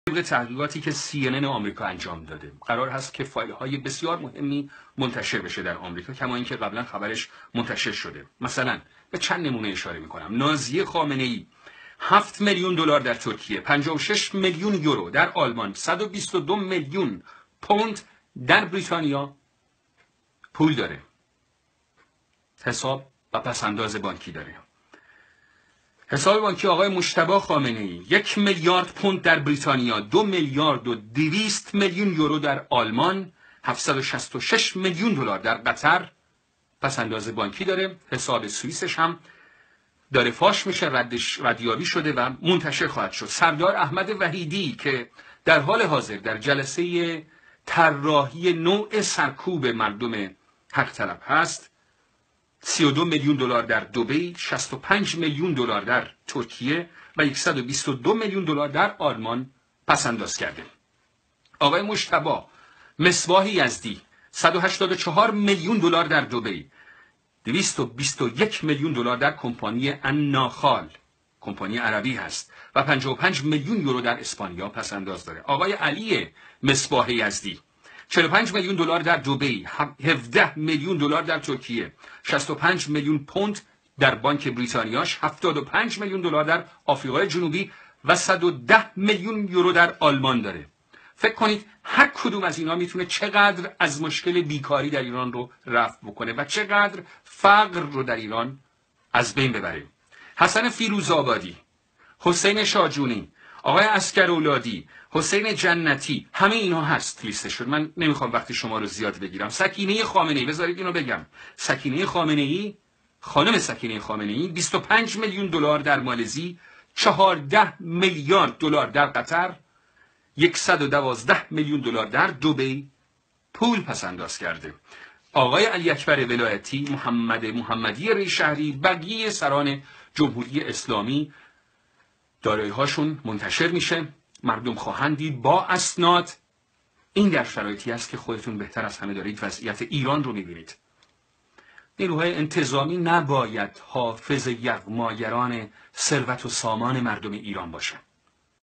طبق تحقیقاتی که CNN آمریکا انجام داده قرار هست که فایل‌های بسیار مهمی منتشر بشه در آمریکا، کما اینکه قبلا خبرش منتشر شده. مثلا به چند نمونه اشاره می‌کنم. نازیه خامنه‌ای 7 میلیون دلار در ترکیه، 56 میلیون یورو در آلمان، 122 میلیون پوند در بریتانیا پول داره. حساب و پس‌انداز بانکی داره. حساب بانکی آقای مجتبی خامنه‌ای 1 میلیارد پوند در بریتانیا، 2 میلیارد و 200 میلیون یورو در آلمان، 766 میلیون دلار در قطر پس‌انداز بانکی داره. حساب سوئیسش هم داره فاش میشه، ردیابی شده و منتشر خواهد شد. سردار احمد وحیدی که در حال حاضر در جلسه طراحی نوع سرکوب مردم حق طلب هست، 32 میلیون دلار در دبی، 65 میلیون دلار در ترکیه و 122 میلیون دلار در آلمان پس‌انداز کرده. آقای مجتبی مصباح یزدی 184 میلیون دلار در دبی، 221 میلیون دلار در کمپانی الناخال، کمپانی عربی هست، و 55 میلیون یورو در اسپانیا پس‌انداز داره. آقای علی مصباح یزدی 45 میلیون دلار در دبی، 17 میلیون دلار در ترکیه، 65 میلیون پوند در بانک بریتانیاش، 75 میلیون دلار در آفریقای جنوبی و 110 میلیون یورو در آلمان داره. فکر کنید هر کدوم از اینا میتونه چقدر از مشکل بیکاری در ایران رو رفع بکنه و چقدر فقر رو در ایران از بین ببره. حسن فیروزآبادی، حسین شاجونی، آقای عسکرولادی، حسین جنتی، همه اینا هست لیستشون. من نمیخوام وقتی شما رو زیاد بگیرم. سکینه خامنه‌ای، بذارید اینو بگم. سکینه خامنه‌ای، خانم سکینه خامنه‌ای 25 میلیون دلار در مالزی، 14 میلیارد دلار در قطر، 112 میلیون دلار در دبی پول پس‌انداز کرده. آقای علی اکبر ولایتی، محمدی ریشهری، بقیه سران جمهوری اسلامی دارایی‌هاشون منتشر میشه، مردم خواهند دید با اسناد. این در شرایطی است که خودتون بهتر از همه دارید وضعیت ایران رو میبینید. نیروهای انتظامی نباید حافظ یغماگران ثروت و سامان مردم ایران باشند.